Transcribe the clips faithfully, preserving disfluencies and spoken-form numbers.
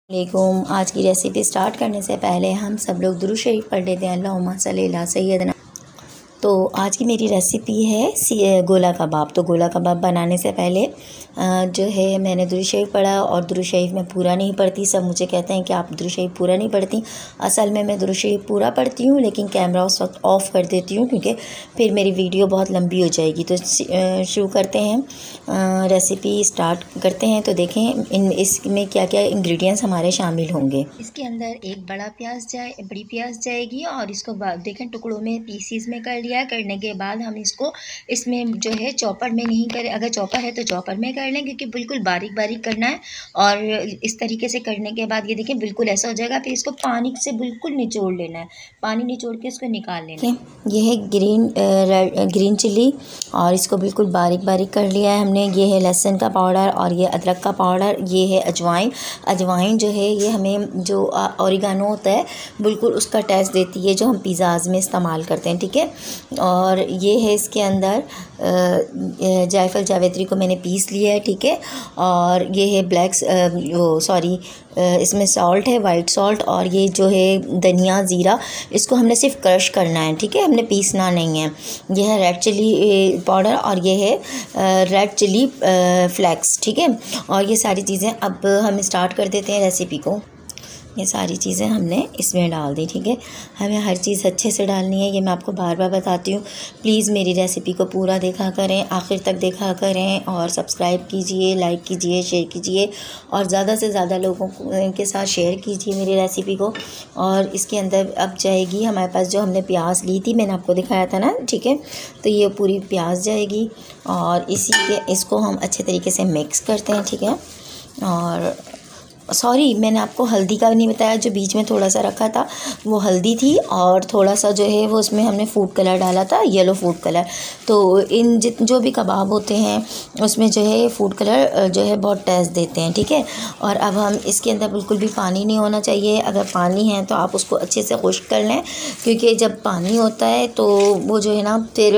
वालेकुम। आज की रेसिपी स्टार्ट करने से पहले हम सब लोग दुरूद शरीफ पढ़ लेते हैं। अल्लाहुम्मा सल्ली अला सय्यदना। तो आज की मेरी रेसिपी है गोला कबाब। तो गोला कबाब बनाने से पहले जो है मैंने दुरूद शरीफ पढ़ा और दुरूद शरीफ मैं पूरा नहीं पढ़ती। सब मुझे कहते हैं कि आप दुरूद शरीफ पूरा नहीं पढ़ती। असल में मैं दुरूद शरीफ पूरा पढ़ती हूँ, लेकिन कैमरा उस वक्त ऑफ़ कर देती हूँ क्योंकि फिर मेरी वीडियो बहुत लंबी हो जाएगी। तो शुरू करते हैं, रेसिपी स्टार्ट करते हैं। तो देखें इन इसमें क्या क्या इंग्रेडिएंट्स हमारे शामिल होंगे। इसके अंदर एक बड़ा प्याज जाए बड़ी प्याज जाएगी और इसको देखें टुकड़ों में पीसीस में कर लिया। करने के बाद हम इसको इसमें जो है चॉपर में नहीं करें, अगर चॉपर है तो चॉपर में कर लें क्योंकि बिल्कुल बारीक बारीक करना है। और इस तरीके से करने के बाद ये देखें बिल्कुल ऐसा हो जाएगा। फिर इसको पानी से बिल्कुल निचोड़ लेना है, पानी निचोड़ के इसको निकाल लेना है। ये है ग्रीन ग्रीन चिली और इसको बिल्कुल बारीक बारीक कर लिया है हमने। ये है लहसुन का पाउडर और ये अदरक का पाउडर। ये है अजवाइन। अजवाइन जो है ये हमें जो ओरिगानो होता है बिल्कुल उसका टेस्ट देती है जो हम पिज़्ज़ाज़ में इस्तेमाल करते हैं, ठीक है। और ये है इसके अंदर जायफल जावित्री को मैंने पीस लिया है, ठीक है। और ये है ब्लैक वो सॉरी इसमें सॉल्ट है, वाइट सॉल्ट। और ये जो है धनिया ज़ीरा, इसको हमने सिर्फ क्रश करना है, ठीक है, हमने पीसना नहीं है। ये है रेड चिली पाउडर और ये है रेड चिली फ्लेक्स, ठीक है। और ये सारी चीज़ें अब हम स्टार्ट कर देते हैं रेसिपी को। ये सारी चीज़ें हमने इसमें डाल दी, ठीक है। हमें हर चीज़ अच्छे से डालनी है, ये मैं आपको बार बार बताती हूँ। प्लीज़ मेरी रेसिपी को पूरा देखा करें, आखिर तक देखा करें और सब्सक्राइब कीजिए, लाइक कीजिए, शेयर कीजिए और ज़्यादा से ज़्यादा लोगों के साथ शेयर कीजिए मेरी रेसिपी को। और इसके अंदर अब जाएगी हमारे पास जो हमने प्याज ली थी, मैंने आपको दिखाया था ना, ठीक है। तो ये पूरी प्याज जाएगी और इसी के इसको हम अच्छे तरीके से मिक्स करते हैं, ठीक है। और सॉरी मैंने आपको हल्दी का भी नहीं बताया, जो बीच में थोड़ा सा रखा था वो हल्दी थी और थोड़ा सा जो है वो उसमें हमने फूड कलर डाला था, येलो फूड कलर। तो इन जित जो भी कबाब होते हैं उसमें जो है फूड कलर जो है बहुत टेस्ट देते हैं, ठीक है। और अब हम इसके अंदर बिल्कुल भी पानी नहीं होना चाहिए। अगर पानी है तो आप उसको अच्छे से खुश्क कर लें क्योंकि जब पानी होता है तो वो जो है ना फिर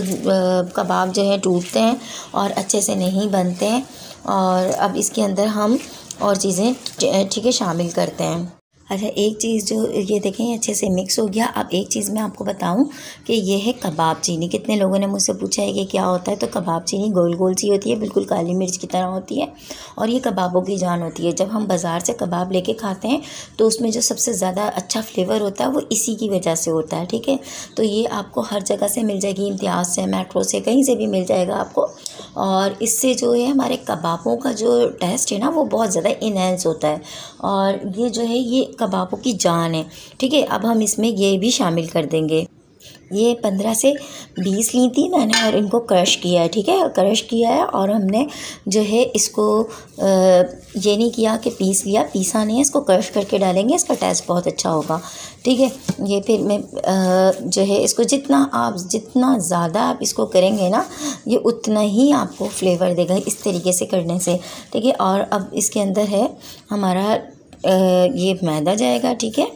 कबाब जो है टूटते हैं और अच्छे से नहीं बनते हैं। और अब इसके अंदर हम और चीज़ें ठीक है शामिल करते हैं। अच्छा, एक चीज़ जो ये देखें अच्छे से मिक्स हो गया। अब एक चीज़ मैं आपको बताऊं कि ये है कबाब चीनी। कितने लोगों ने मुझसे पूछा है कि क्या होता है। तो कबाब चीनी गोल गोल सी होती है, बिल्कुल काली मिर्च की तरह होती है और ये कबाबों की जान होती है। जब हम बाज़ार से कबाब लेके खाते हैं तो उसमें जो सबसे ज़्यादा अच्छा फ्लेवर होता है वो इसी की वजह से होता है, ठीक है। तो ये आपको हर जगह से मिल जाएगी, इम्तियाज़ से, मेट्रो से, कहीं से भी मिल जाएगा आपको। और इससे जो है हमारे कबाबों का जो टेस्ट है ना वो बहुत ज़्यादा इनहेंस होता है और ये जो है ये कबाबों की जान है, ठीक है। अब हम इसमें ये भी शामिल कर देंगे। ये पंद्रह से बीस ली थी मैंने और इनको क्रश किया है, ठीक है, क्रश किया है। और हमने जो है इसको आ, ये नहीं किया कि पीस लिया, पीसा नहीं है, इसको क्रश करके डालेंगे, इसका टेस्ट बहुत अच्छा होगा, ठीक है। ये फिर मैं आ, जो है इसको जितना आप जितना ज़्यादा आप इसको करेंगे ना ये उतना ही आपको फ्लेवर देगा इस तरीके से करने से, ठीक है। और अब इसके अंदर है हमारा आ, ये मैदा जाएगा, ठीक है।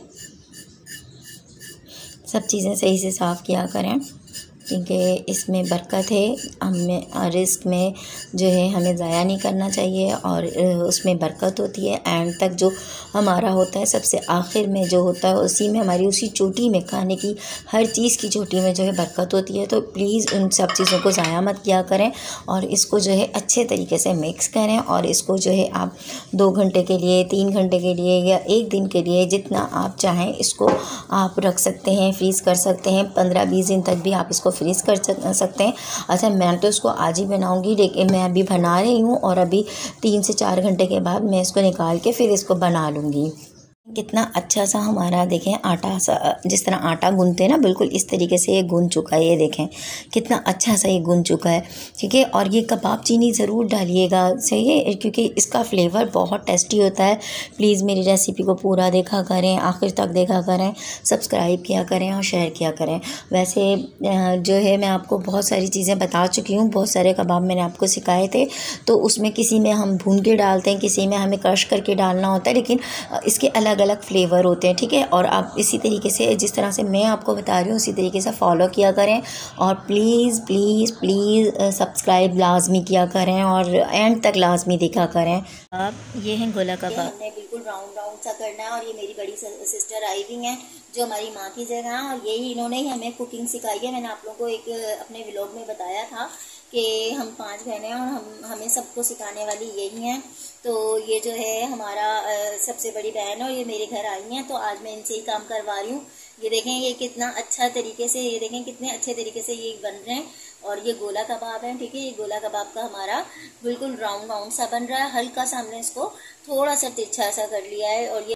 सब चीज़ें सही से साफ़ किया करें क्योंकि इसमें बरकत है। हमें रिस्क में जो है हमें ज़ाया नहीं करना चाहिए और उसमें बरकत होती है। एंड तक जो हमारा होता है सबसे आखिर में जो होता है उसी में हमारी उसी चोटी में खाने की हर चीज़ की चोटी में जो है बरकत होती है। तो प्लीज़ उन सब चीज़ों को ज़ाया मत किया करें और इसको जो है अच्छे तरीके से मिक्स करें। और इसको जो है आप दो घंटे के लिए, तीन घंटे के लिए या एक दिन के लिए जितना आप चाहें इसको आप रख सकते हैं, फ्रीज़ कर सकते हैं। पंद्रह बीस दिन तक भी आप इसको फ्रीज़ कर सकते हैं। अच्छा, मैं तो इसको आज ही बनाऊंगी, लेकिन मैं अभी बना रही हूँ और अभी तीन से चार घंटे के बाद मैं इसको निकाल के फिर इसको बना लूँगी। कितना अच्छा सा हमारा देखें आटा सा, जिस तरह आटा गूंथते हैं ना बिल्कुल इस तरीके से ये गूंथ चुका है। ये देखें कितना अच्छा सा ये गूंथ चुका है, ठीक है। और ये कबाब चीनी ज़रूर डालिएगा, सही है, क्योंकि इसका फ्लेवर बहुत टेस्टी होता है। प्लीज़ मेरी रेसिपी को पूरा देखा करें, आखिर तक देखा करें, सब्सक्राइब किया करें और शेयर किया करें। वैसे जो है मैं आपको बहुत सारी चीज़ें बता चुकी हूँ, बहुत सारे कबाब मैंने आपको सिखाए थे। तो उसमें किसी में हम भून के डालते हैं, किसी में हमें क्रश करके डालना होता है, लेकिन इसके अलग अलग फ्लेवर होते हैं, ठीक है। और आप इसी तरीके से, जिस तरह से मैं आपको बता रही हूँ, उसी तरीके से फॉलो किया करें और प्लीज़ प्लीज़ प्लीज़ सब्सक्राइब लाजमी किया करें और एंड तक लाजमी देखा करें। अब ये है गोला कबाब, हमने बिल्कुल राउंड राउंड सा करना है। और ये मेरी बड़ी सिस्टर आई हुई हैं जो हमारी माँ की जगह है, और यही इन्होंने ही हमें कुकिंग सिखाई है। मैंने आप लोगों को एक अपने व्लॉग में बताया था कि हम पांच बहनें हैं और हम हमें सबको सिखाने वाली यही हैं। तो ये जो है हमारा सबसे बड़ी बहन है और ये मेरे घर आई हैं, तो आज मैं इनसे ही काम करवा रही हूँ। ये देखें ये कितना अच्छा तरीके से, ये देखें कितने अच्छे तरीके से ये बन रहे हैं। और ये गोला कबाब है, ठीक है। ये गोला कबाब का हमारा बिल्कुल राउंड राउंड सा बन रहा है। हल्का सा हमने इसको थोड़ा सा तिरछा सा कर लिया है। और ये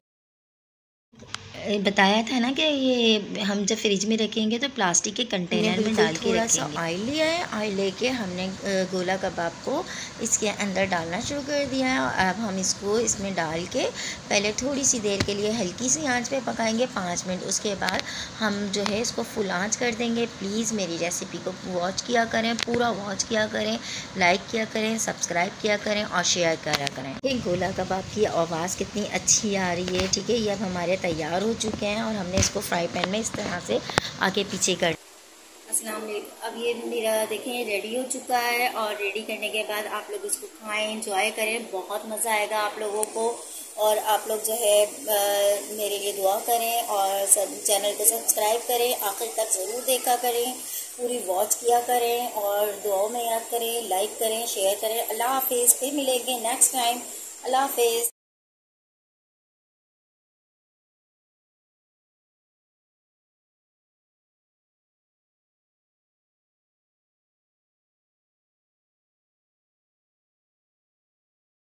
बताया था ना कि ये हम जब फ्रिज में रखेंगे तो प्लास्टिक के कंटेनर में डाल के थोड़ा सा ऑयल लिया है। ऑयल लेके हमने गोला कबाब को इसके अंदर डालना शुरू कर दिया है। और अब हम इसको इसमें डाल के पहले थोड़ी सी देर के लिए हल्की सी आंच पे पकाएंगे, पाँच मिनट। उसके बाद हम जो है इसको फुल आंच कर देंगे। प्लीज़ मेरी रेसिपी को वॉच किया करें, पूरा वॉच किया करें, लाइक किया करें, सब्सक्राइब किया करें और शेयर करा करें। ये गोला कबाब की आवाज़ कितनी अच्छी आ रही है, ठीक है। ये अब हमारे तैयार हो चुके हैं और हमने इसको फ्राई पैन में इस तरह से आगे पीछे कर। अस्सलाम वालेकुम। अब ये मेरा देखें रेडी हो चुका है और रेडी करने के बाद आप लोग इसको खाएं, एंजॉय करें, बहुत मज़ा आएगा आप लोगों को। और आप लोग जो है आ, मेरे लिए दुआ करें और सब चैनल को सब्सक्राइब करें, आखिर तक ज़रूर देखा करें, पूरी वॉच किया करें और दुआओं में याद करें, लाइक करें, शेयर करें। अल्लाह हाफिज़। फिर मिलेंगे नेक्स्ट टाइम। अल्लाह हाफिज़।